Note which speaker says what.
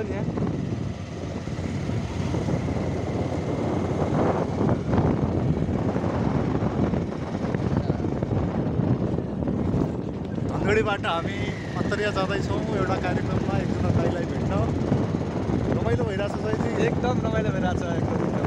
Speaker 1: नि यहाँ।
Speaker 2: धनगढीबाट हामी अन्तरिया जाँदैछौँ एउटा कार्यक्रममा एकजना दाइलाई भेट्न। रमाइलो भइरहेछ सहितजी?
Speaker 1: एकदम रमाइलो भइरहेछ एकदम।